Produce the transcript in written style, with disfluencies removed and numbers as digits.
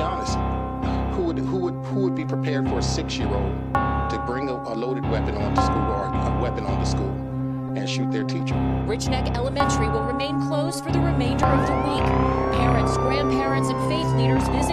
honest. Who would be prepared for a 6-year-old to bring a loaded weapon onto school or a weapon onto school and shoot their teacher? Rich Neck Elementary will remain closed for the remainder of the week. Parents, grandparents, and faith leaders visit